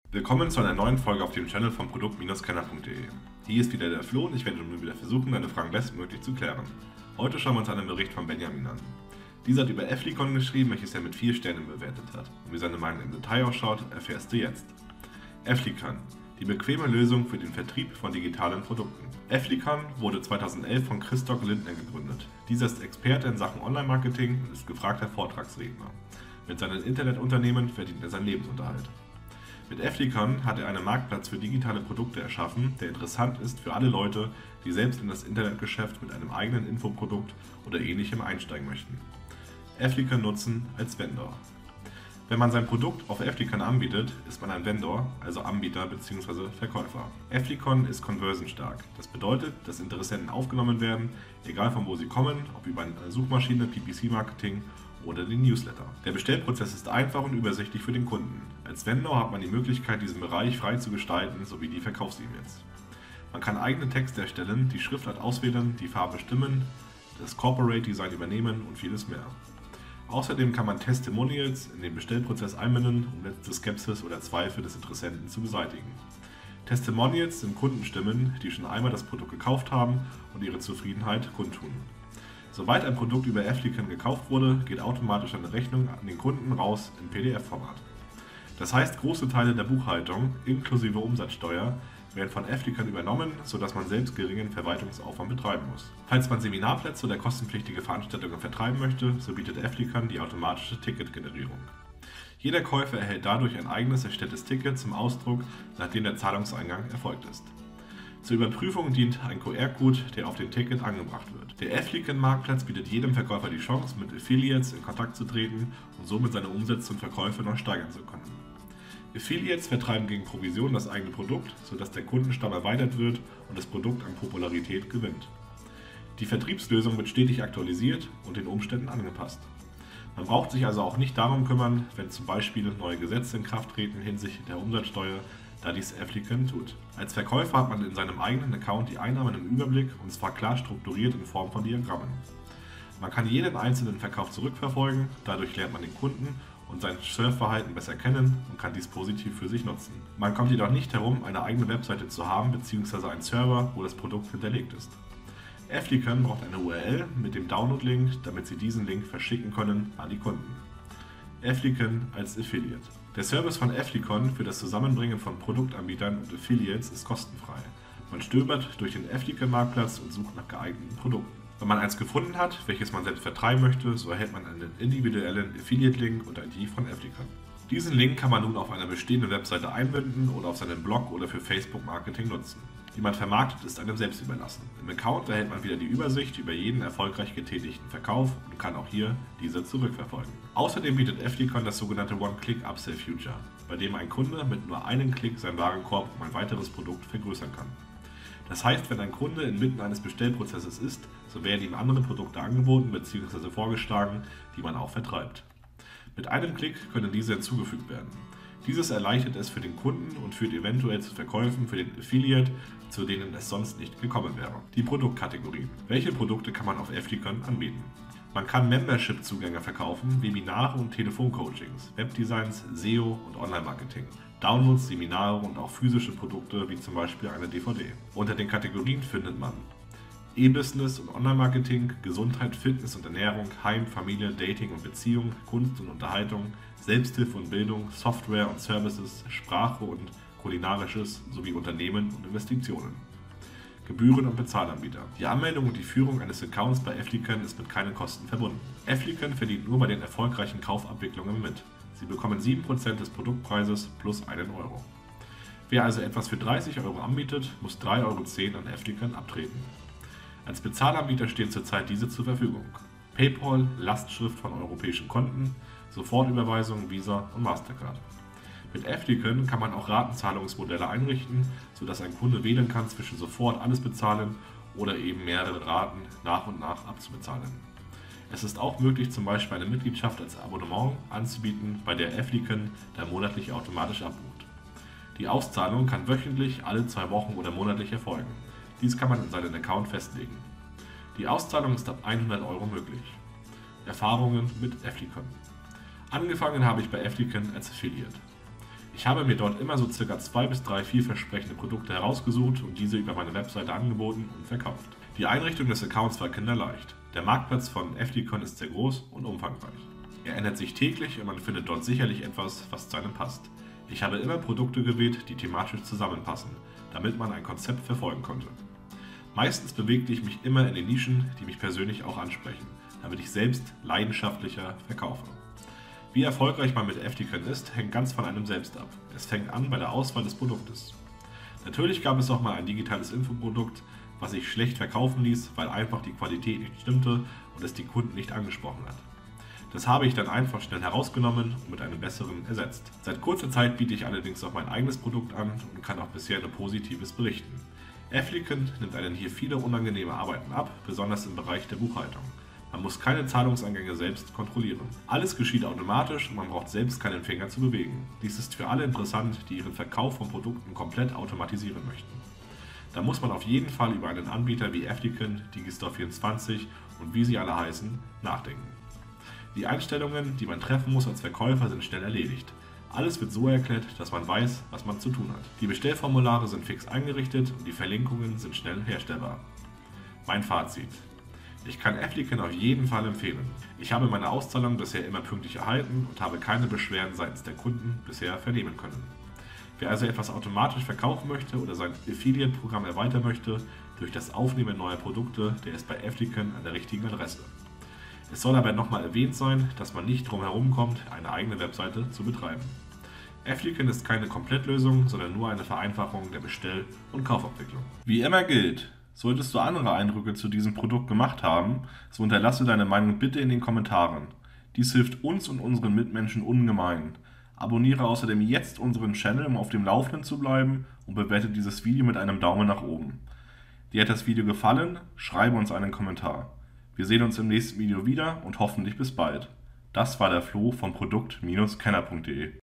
Willkommen zu einer neuen Folge auf dem Channel von produkt-kenner.de. Hier ist wieder der Flo und ich werde nun wieder versuchen, deine Fragen bestmöglich zu klären. Heute schauen wir uns einen Bericht von Benjamin an. Dieser hat über Afflicon geschrieben, welches er mit 4 Sternen bewertet hat. Und wie seine Meinung im Detail ausschaut, erfährst du jetzt. Afflicon, die bequeme Lösung für den Vertrieb von digitalen Produkten. Afflicon wurde 2011 von Christoph Lindner gegründet. Dieser ist Experte in Sachen Online-Marketing und ist gefragter Vortragsredner. Mit seinen Internetunternehmen verdient er seinen Lebensunterhalt. Mit Afflicon hat er einen Marktplatz für digitale Produkte erschaffen, der interessant ist für alle Leute, die selbst in das Internetgeschäft mit einem eigenen Infoprodukt oder ähnlichem einsteigen möchten. Afflicon nutzen als Vendor. Wenn man sein Produkt auf Afflicon anbietet, ist man ein Vendor, also Anbieter bzw. Verkäufer. Afflicon ist conversionstark. Das bedeutet, dass Interessenten aufgenommen werden, egal von wo sie kommen, ob über eine Suchmaschine, PPC-Marketing oder den Newsletter. Der Bestellprozess ist einfach und übersichtlich für den Kunden. Als Vendor hat man die Möglichkeit, diesen Bereich frei zu gestalten, sowie die Verkaufs-E-Mails. Man kann eigene Texte erstellen, die Schriftart auswählen, die Farbe bestimmen, das Corporate Design übernehmen und vieles mehr. Außerdem kann man Testimonials in den Bestellprozess einbinden, um letzte Skepsis oder Zweifel des Interessenten zu beseitigen. Testimonials sind Kundenstimmen, die schon einmal das Produkt gekauft haben und ihre Zufriedenheit kundtun. Sobald ein Produkt über Afflicon gekauft wurde, geht automatisch eine Rechnung an den Kunden raus in PDF-Format. Das heißt, große Teile der Buchhaltung, inklusive Umsatzsteuer, werden von Afflicon übernommen, sodass man selbst geringen Verwaltungsaufwand betreiben muss. Falls man Seminarplätze oder kostenpflichtige Veranstaltungen vertreiben möchte, so bietet Afflicon die automatische Ticketgenerierung. Jeder Käufer erhält dadurch ein eigenes erstelltes Ticket zum Ausdruck, nachdem der Zahlungseingang erfolgt ist. Zur Überprüfung dient ein QR-Code, der auf dem Ticket angebracht wird. Der Afflicon-Marktplatz bietet jedem Verkäufer die Chance, mit Affiliates in Kontakt zu treten und somit seine Umsätze und Verkäufe noch steigern zu können. Affiliates vertreiben gegen Provision das eigene Produkt, sodass der Kundenstamm erweitert wird und das Produkt an Popularität gewinnt. Die Vertriebslösung wird stetig aktualisiert und den Umständen angepasst. Man braucht sich also auch nicht darum kümmern, wenn zum Beispiel neue Gesetze in Kraft treten hinsichtlich der Umsatzsteuer, da dies Afflicon tut. Als Verkäufer hat man in seinem eigenen Account die Einnahmen im Überblick und zwar klar strukturiert in Form von Diagrammen. Man kann jeden einzelnen Verkauf zurückverfolgen, dadurch lernt man den Kunden und sein Surfverhalten besser kennen und kann dies positiv für sich nutzen. Man kommt jedoch nicht herum, eine eigene Webseite zu haben bzw. einen Server, wo das Produkt hinterlegt ist. Afflicon braucht eine URL mit dem Download-Link, damit Sie diesen Link verschicken können an die Kunden. Afflicon als Affiliate. Der Service von Afflicon für das Zusammenbringen von Produktanbietern und Affiliates ist kostenfrei. Man stöbert durch den Afflicon-Marktplatz und sucht nach geeigneten Produkten. Wenn man eins gefunden hat, welches man selbst vertreiben möchte, so erhält man einen individuellen Affiliate-Link und ID von Afflicon. Diesen Link kann man nun auf einer bestehenden Webseite einbinden oder auf seinem Blog oder für Facebook-Marketing nutzen. Wie man vermarktet, ist einem selbst überlassen. Im Account erhält man wieder die Übersicht über jeden erfolgreich getätigten Verkauf und kann auch hier diese zurückverfolgen. Außerdem bietet Afflicon das sogenannte One-Click-Upsell-Feature, bei dem ein Kunde mit nur einem Klick seinen Warenkorb um ein weiteres Produkt vergrößern kann. Das heißt, wenn ein Kunde inmitten eines Bestellprozesses ist, so werden ihm andere Produkte angeboten bzw. vorgeschlagen, die man auch vertreibt. Mit einem Klick können diese hinzugefügt werden. Dieses erleichtert es für den Kunden und führt eventuell zu Verkäufen für den Affiliate, zu denen es sonst nicht gekommen wäre. Die Produktkategorien. Welche Produkte kann man auf Afflicon anbieten? Man kann Membership-Zugänge verkaufen, Webinare und Telefoncoachings, Webdesigns, SEO und Online-Marketing, Downloads, Seminare und auch physische Produkte wie zum Beispiel eine DVD. Unter den Kategorien findet man E-Business und Online-Marketing, Gesundheit, Fitness und Ernährung, Heim, Familie, Dating und Beziehung, Kunst und Unterhaltung, Selbsthilfe und Bildung, Software und Services, Sprache und Kulinarisches sowie Unternehmen und Investitionen. Gebühren und Bezahlanbieter. Die Anmeldung und die Führung eines Accounts bei Afflicon ist mit keinen Kosten verbunden. Afflicon verdient nur bei den erfolgreichen Kaufabwicklungen mit. Sie bekommen 7% des Produktpreises plus 1 Euro. Wer also etwas für 30 Euro anbietet, muss 3,10 Euro an Afflicon abtreten. Als Bezahlanbieter stehen zurzeit diese zur Verfügung: PayPal, Lastschrift von europäischen Konten, Sofortüberweisung, Visa und Mastercard. Mit Afflicon kann man auch Ratenzahlungsmodelle einrichten, sodass ein Kunde wählen kann zwischen sofort alles bezahlen oder eben mehrere Raten nach und nach abzubezahlen. Es ist auch möglich, zum Beispiel eine Mitgliedschaft als Abonnement anzubieten, bei der Afflicon dann monatlich automatisch abbucht. Die Auszahlung kann wöchentlich, alle 2 Wochen oder monatlich erfolgen. Dies kann man in seinen Account festlegen. Die Auszahlung ist ab 100 Euro möglich. Erfahrungen mit Afflicon. Angefangen habe ich bei Afflicon als Affiliate. Ich habe mir dort immer so ca. 2 bis 3 vielversprechende Produkte herausgesucht und diese über meine Webseite angeboten und verkauft. Die Einrichtung des Accounts war kinderleicht. Der Marktplatz von FTCon ist sehr groß und umfangreich. Er ändert sich täglich und man findet dort sicherlich etwas, was zu einem passt. Ich habe immer Produkte gewählt, die thematisch zusammenpassen, damit man ein Konzept verfolgen konnte. Meistens bewegte ich mich immer in den Nischen, die mich persönlich auch ansprechen, damit ich selbst leidenschaftlicher verkaufe. Wie erfolgreich man mit FTCon ist, hängt ganz von einem selbst ab. Es fängt an bei der Auswahl des Produktes. Natürlich gab es auch mal ein digitales Infoprodukt, was sich schlecht verkaufen ließ, weil einfach die Qualität nicht stimmte und es die Kunden nicht angesprochen hat. Das habe ich dann einfach schnell herausgenommen und mit einem besseren ersetzt. Seit kurzer Zeit biete ich allerdings auch mein eigenes Produkt an und kann auch bisher nur Positives berichten. FTCon nimmt einen hier viele unangenehme Arbeiten ab, besonders im Bereich der Buchhaltung. Man muss keine Zahlungseingänge selbst kontrollieren. Alles geschieht automatisch und man braucht selbst keinen Finger zu bewegen. Dies ist für alle interessant, die ihren Verkauf von Produkten komplett automatisieren möchten. Da muss man auf jeden Fall über einen Anbieter wie FTCon, Digistore24 und wie sie alle heißen, nachdenken. Die Einstellungen, die man treffen muss als Verkäufer, sind schnell erledigt. Alles wird so erklärt, dass man weiß, was man zu tun hat. Die Bestellformulare sind fix eingerichtet und die Verlinkungen sind schnell herstellbar. Mein Fazit: Ich kann FTCon auf jeden Fall empfehlen. Ich habe meine Auszahlung bisher immer pünktlich erhalten und habe keine Beschwerden seitens der Kunden bisher vernehmen können. Wer also etwas automatisch verkaufen möchte oder sein Affiliate-Programm erweitern möchte durch das Aufnehmen neuer Produkte, der ist bei FTCon an der richtigen Adresse. Es soll aber nochmal erwähnt sein, dass man nicht drum herum kommt, eine eigene Webseite zu betreiben. FTCon ist keine Komplettlösung, sondern nur eine Vereinfachung der Bestell- und Kaufabwicklung. Wie immer gilt: Solltest du andere Eindrücke zu diesem Produkt gemacht haben, so hinterlasse deine Meinung bitte in den Kommentaren. Dies hilft uns und unseren Mitmenschen ungemein. Abonniere außerdem jetzt unseren Channel, um auf dem Laufenden zu bleiben, und bewerte dieses Video mit einem Daumen nach oben. Dir hat das Video gefallen? Schreibe uns einen Kommentar. Wir sehen uns im nächsten Video wieder und hoffentlich bis bald. Das war der Flo von Produkt-Kenner.de.